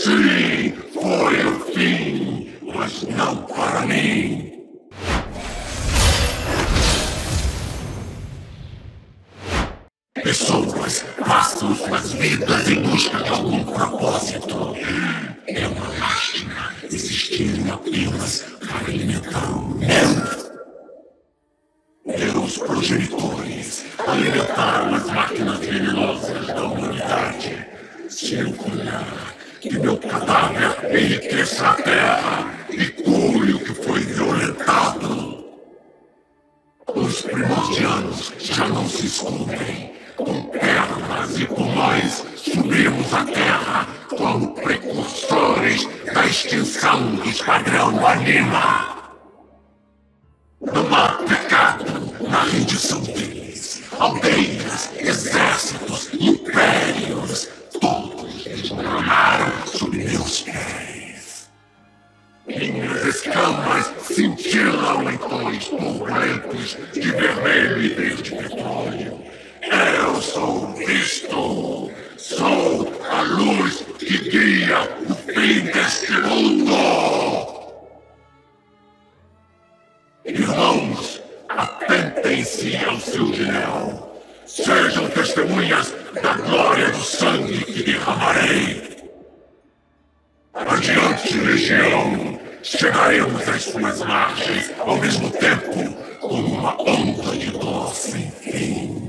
Sim, foi o fim, mas não para mim. Pessoas passam suas vidas em busca de algum propósito. É uma lástima existirem apenas para alimentar o meu. Meus progenitores alimentaram as máquinas venenosas da humanidade. Circular que meu cadáver enriqueça a terra e cure o que foi violentado. Os primordianos já não se escondem. Com pernas e pulmões subimos a terra como precursores da extinção do esquadrão Anima. Não há pecado na rendição deles. Aldeias, exércitos, impérios, todos desmoronaram sob meus pés. Minhas escamas cintilam em tons turbulentos de vermelho e verde petróleo. Eu sou visto. Sou a luz que guia o fim deste mundo. Irmãos, atentem-se ao seu gel. Sejam testemunhas da glória do sangue que derramarei. Adiante, legião. Chegaremos às suas margens ao mesmo tempo, como uma onda de dor sem fim.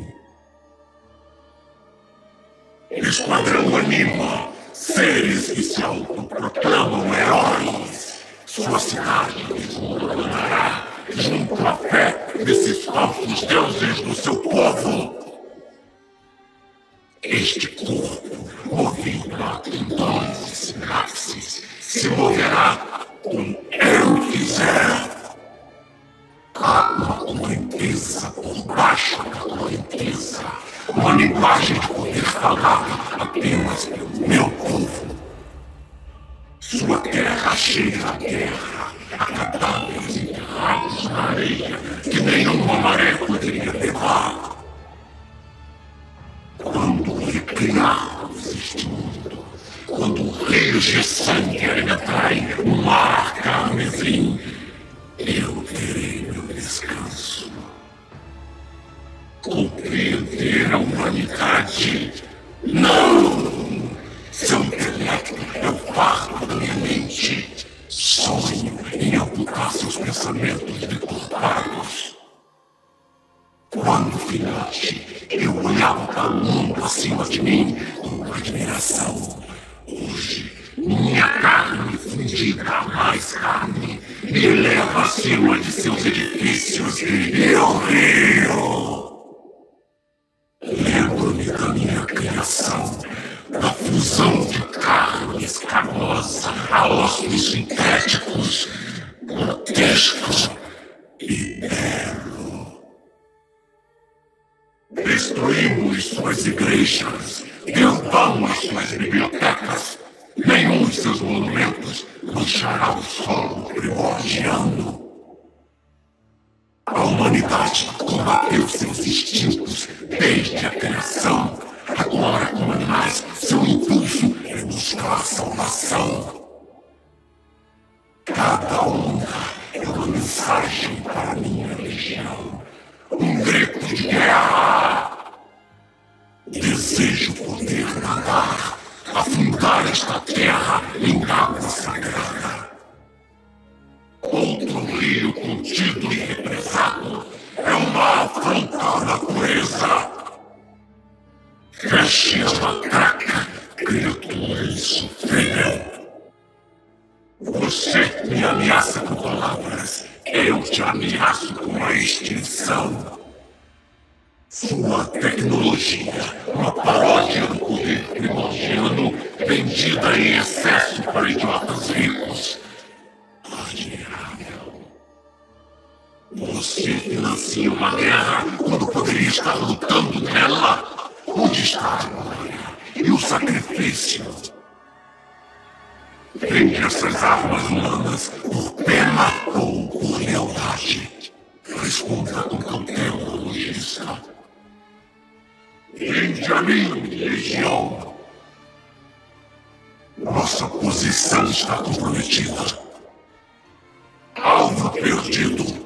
Esquadrão Anima, seres que se autoproclamam heróis. Sua cidade desmoronará junto à fé desses falsos deuses do seu povo. Este corpo, movido a tendões e sinapses, se moverá como eu quiser. Há uma correnteza por baixo da correnteza. Uma linguagem de poder falada apenas pelo meu povo. Sua terra cheira a guerra, a cadáveres enterrados na areia que nenhuma maré poderia levar. Quando recriarmos este mundo, quando rios de sangue alimentarem o mar carmesim, eu terei meu descanso. Compreender a humanidade? Não! Seu intelecto é o fardo da minha mente. Sonho em amputar seus pensamentos deturpados. Quando filhote, eu olhava para o mundo acima de mim com admiração. Hoje, minha carne fundida a mais carne me eleva acima de seus edifícios e eu rio. Lembro-me da minha criação, da fusão de carne escamosa a ossos sintéticos, grotesco e belo. Destruímos suas igrejas, derrubamos suas bibliotecas. Nenhum de seus monumentos manchará o solo primordiano. A humanidade combateu seus instintos desde a criação. Agora, como animais, seu impulso é buscar a salvação. Cada onda é uma mensagem para minha legião. Um grito de guerra. Desejo poder nadar, afundar esta terra em água sagrada. Outro rio contido e represado é uma afronta à natureza. Feche a matraca, criatura insofrível. Você me ameaça com palavras, eu te ameaço com a extinção. Sua tecnologia, uma paródia do poder primordiano, vendida em excesso para idiotas ricos. Admirável. Você financia uma guerra quando poderia estar lutando nela? Onde está a glória e o sacrifício? Vende essas armas humanas por pena ou por lealdade? Responda com cautela, logista. Vinde a mim, legião. Nossa posição posição está comprometida. Alvo perdido.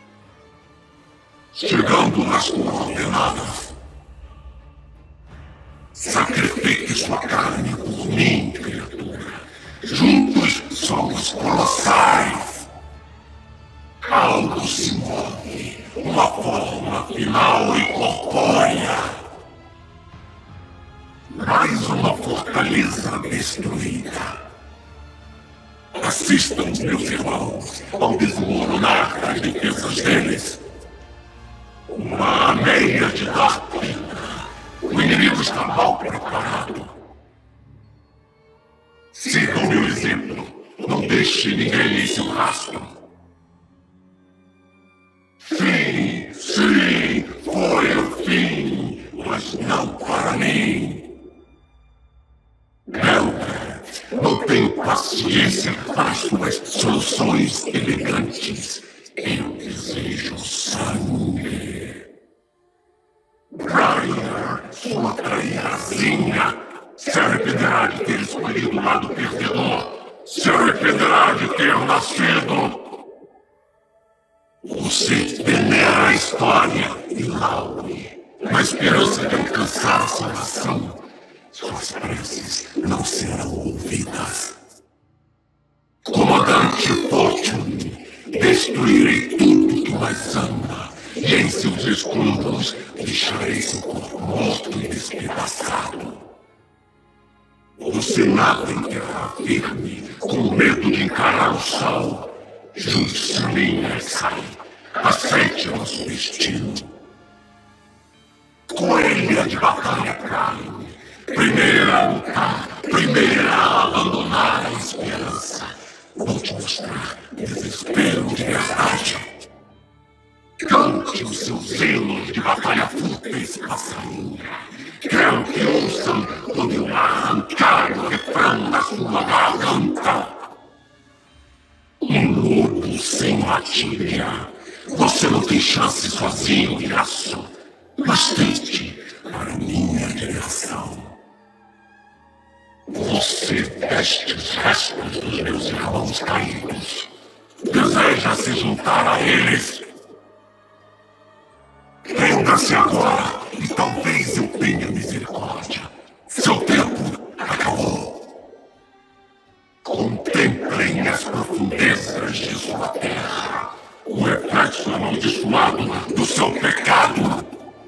Chegando nas coordenadas. Sacrifique sua carne por mim, criatura. Juntos somos colossais. Algo se move, uma forma final e corpórea. Mais uma fortaleza destruída. Assistam, meus irmãos, ao desmoronar das defesas deles. Uma ameia de Darkwing. O inimigo está mal preparado. Sigam meu exemplo. Não deixe ninguém em seu rastro. Sim, foi o fim, mas não para mim. Não tenho paciência para suas soluções elegantes. Eu desejo sangue. Briar, sua trairazinha, se arrependerá de ter escolhido o lado perdedor. Se arrependerá de ter nascido. Você venera a história e Laure, na esperança de alcançar a salvação. Suas preces não serão ouvidas. Comandante Fortune, destruirei tudo que mais ama, e em seus escombros deixarei seu corpo morto e despedaçado. Você nada em terra firme, com medo de encarar o sol. Junte-se a mim, Rek'Sai. Aceite nosso destino. Coelha de batalha Prime. Primeira a lutar, primeira a abandonar a esperança. Vou te mostrar desespero de verdade. Cante os seus hinos de batalha fúteis, passarinha. Quero que ouçam quando eu arrancar o refrão da sua garganta. Um lobo sem matilha. Você não tem chance sozinho, Yasuo. Mas tente para minha direção. Você veste os restos dos meus irmãos caídos. Deseja se juntar a eles? Renda-se agora e talvez eu tenha misericórdia. Seu tempo acabou. Contemplem as profundezas de sua terra. O reflexo amaldiçoado do seu pecado.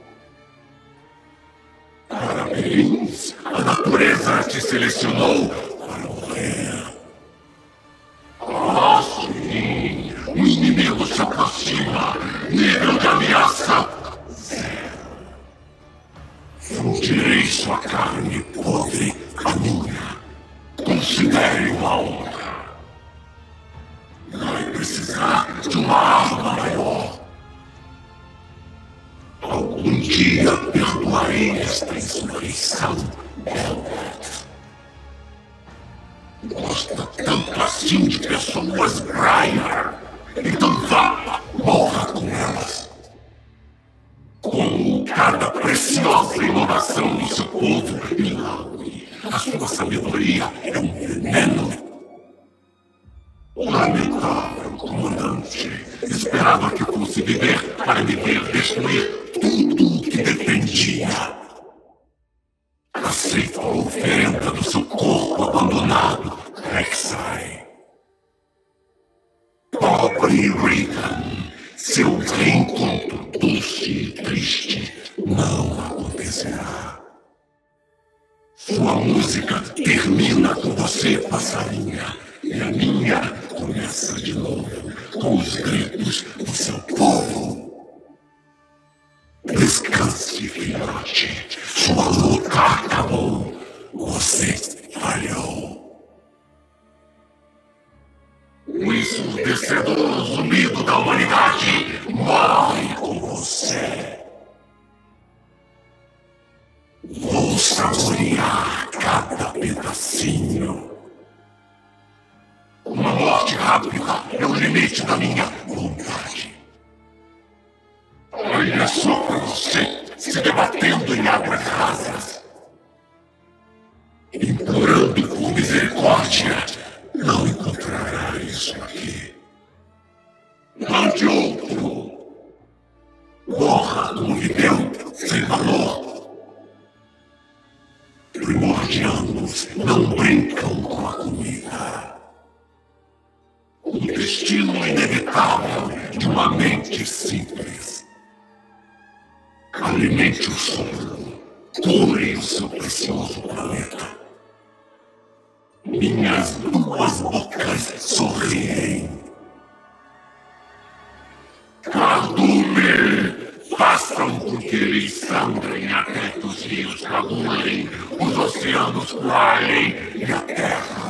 Parabéns! A natureza te selecionou para morrer. Ah, sim! O inimigo se aproxima. Nível de ameaça zero. Fundirei sua carne podre a minha. Considere uma honra. Vai precisar de uma arma maior. Algum dia perdoarei esta insurreição, Belbert. Gosta tanto assim de pessoas, Briar. Então vá, morra com elas. Como cada preciosa inovação do seu povo, Laure, a sua sabedoria é um veneno. Lamentável, comandante. Esperava que fosse viver para me ver destruir tudo o que defendia. Aceita a oferenda do seu corpo abandonado, Rek'Sai. Pobre Regan, seu reencontro doce e triste não acontecerá. Sua música termina com você, passarinha, e a minha começa de novo com os gritos do seu povo. Descanse, filhote. Sua luta acabou. Você falhou. O ensurdecedor zumbido da humanidade morre com você. Vou saborear cada pedacinho. Uma morte rápida é o limite da minha vontade. Olha só pra você, se debatendo em águas rasas. Implorando por misericórdia. guardianos não brincam com a comida. O destino inevitável de uma mente simples. Alimente o solo, cure o seu precioso planeta. Minhas duas bocas sorriem. Cardume! Façam com que eles sangrem até que os rios cabulem, os oceanos coalhem e a terra